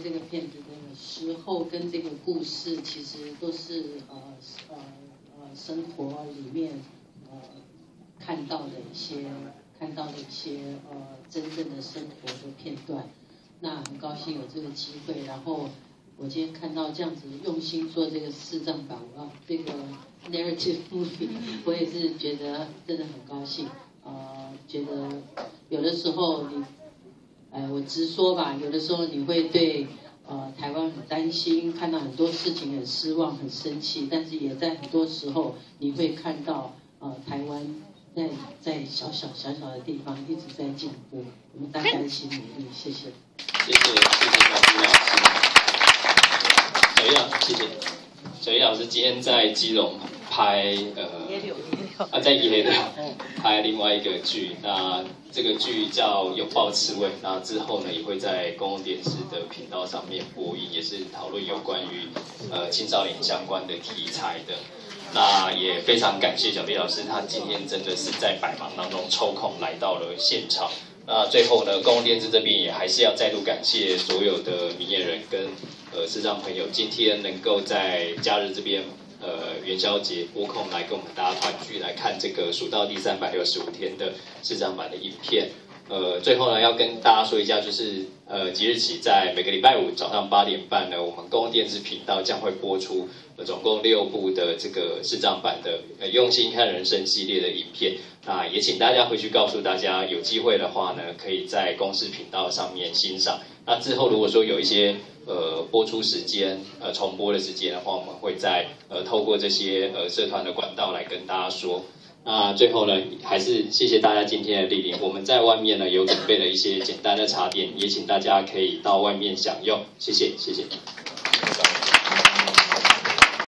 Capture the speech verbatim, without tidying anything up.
这个片子的时候，跟这个故事其实都是呃呃呃生活里面呃看到的一些看到的一些呃真正的生活的片段。那很高兴有这个机会，然后我今天看到这样子用心做这个视障版啊，这个 narrative movie， 我也是觉得真的很高兴。呃，觉得有的时候你，呃，我直说吧，有的时候你会对呃台湾很担心，看到很多事情很失望、很生气，但是也在很多时候你会看到呃台湾在在小小小小的地方一直在进步，我们大家一起努力，谢谢。 谢谢谢谢小朱老师，小叶老师谢谢，小叶老师今天在基隆拍呃啊在野柳拍另外一个剧，那这个剧叫《拥抱刺猬》，那之后呢也会在公共电视的频道上面播映，也是讨论有关于呃青少年相关的题材的。那也非常感谢小叶老师，他今天真的是在百忙当中抽空来到了现场。那最后呢，公共电视这边也还是要再度感谢所有的明眼人跟呃视障朋友，今天能够在假日这边呃元宵节拨空来跟我们大家团聚来看这个数到第三百六十五天的视障版的影片。呃，最后呢，要跟大家说一下，就是呃，即日起在每个礼拜五早上八点半呢，我们公共电视频道将会播出呃总共六部的这个视障版的呃用心看人生系列的影片。那也请大家回去告诉大家，有机会的话呢，可以在公视频道上面欣赏。那之后如果说有一些呃播出时间呃重播的时间的话，我们会在呃透过这些呃社团的管道来跟大家说。那最后呢，还是谢谢大家今天的莅临。我们在外面呢有准备了一些简单的茶点，也请大家可以到外面享用。谢谢，谢谢。